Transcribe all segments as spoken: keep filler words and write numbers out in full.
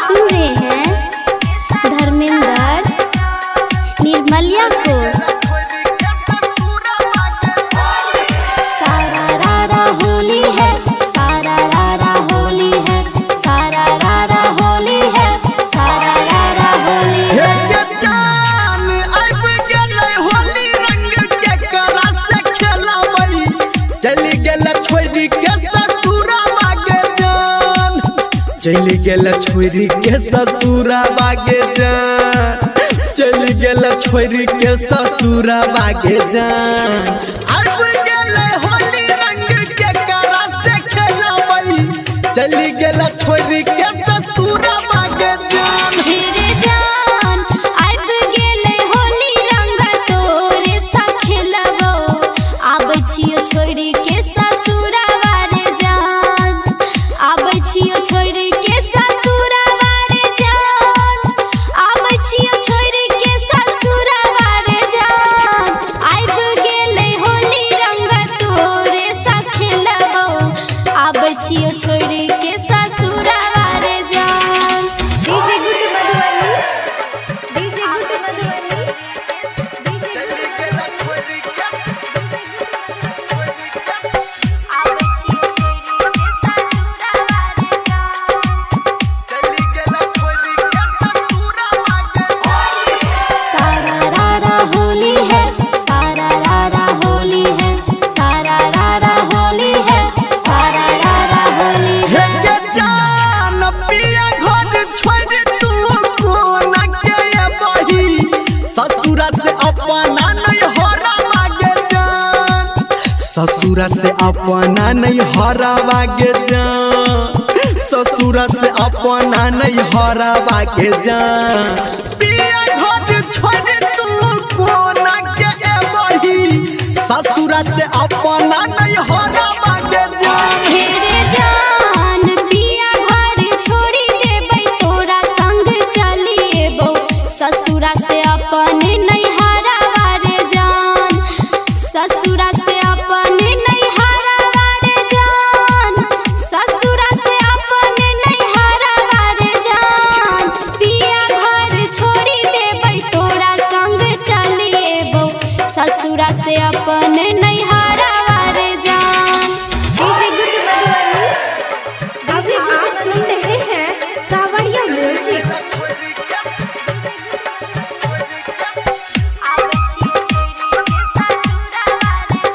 सुन रहे हैं धर्मेंद्र निर्मलिया को। सारा रारा होली है, सारा रारा होली है, सारा रारा होली है, सारा रारा होली है। जान आइब गेलै होली रंग के करा से खेलावई, चली गेल छोरी के ससुरा बागे जान, चली गेल छोरी के ससुरा बागे जान, चली गेल छोरी के ससुरा बागे जान। आइब गेलै होली रंग के करा से खेलावई, चली गेल छोरी के ससुरा बागे जान। मेरे जान आइब गेलै होली रंग तोरे सा खेलबो, आब छियो छोरी के ससुरा बारे जान, आब छियो छोरी के ससुरा बारे जान, आब छियो छोरी के ससुरा बारे जान। आइब गेलै होली रंग तोरे सा खेलबो, आब छियो छोरी के ससुरा बारे जान। डीजे गुड मधुबनी, डीजे गुड मधुबनी, डीजे आब छियो छोरी के ससुरा बारे जान। सारा रारा होली है, सारा रारा होली है, सारा रारा होली है, सारा रारा होली है। हे जान पिया घर छोड़ तू कोना के बही, ससुरा से अपना नहीं हरा बागे जान, ससुरा से अपना नहीं हरा बागे जान, ससुरा से अपना नहीं हरा बागे जान। पिया घर छोड़ तू कोना के बही, ससुरा से अपना नहीं हरा बागे जान। हेरे जान पिया घर छोड़ी देबै, तोरा संग चली एबो, ससुरा से अपने नहीं हरा बारे जान, ससुरा से अपने नहीं हरा बारे जान, ससुरा से अपने नहीं हरा बारे जान। पिया घर छोड़ी देबै, तोरा संग चली एबो, ससुरा से अपने नहीं हरा बारे जान। गुड मधुबनी। अभी आप सुन रहे हैं सावरिया म्यूजिक। आब छियो छोरी के ससुरा बारे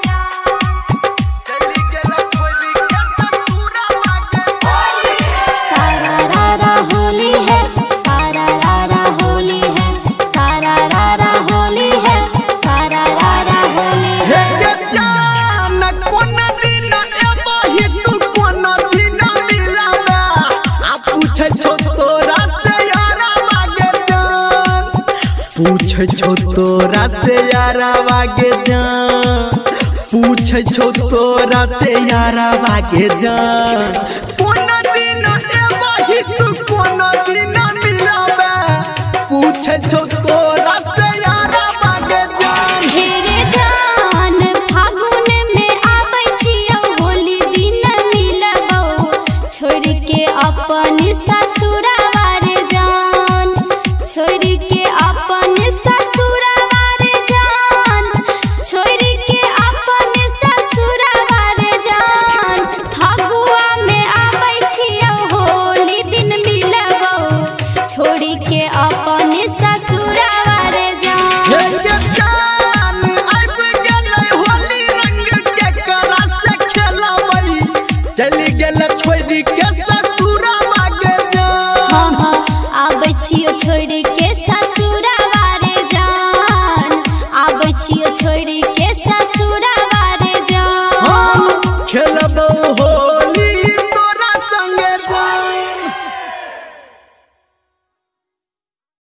जान। सारा रारा होली है, सारा रारा होली है, सारा रारा होली है, सारा रारा होली है। हे जान कोन दिन एबही तू कोन दिन मिलाबे, आ पूछै छौ तोरा से यारा बागे जान, पूछै छौ तोरा से यारा बागे जान, पूछै छौ तोरा से यारा बागे जान। कोन दिन एबही तू कोन दिन मिलाबे, पूछै छौ तोरा से यारा बागे जान। हेरे जान फागुन में आबै छियौ, होली दिन मिलबौ, छोड़ के अपन ससुरा बारे जान, छोड़ के अपन ससुरा बारे जान, छोड़ के अपन ससुरा बारे जान। फगुआ में आबै छियौ, होली दिन मिलबौ, छोड़ के अपन ससुरा बारे जान। हे जान आइब गेलै होली रंग के करा से खेलावई, चली गेल छोरी के ससुरा बागे जान। हाँ हाँ आब छियो छोरी के ससुरा बारे जान, आब छियो छोरी के ससुरा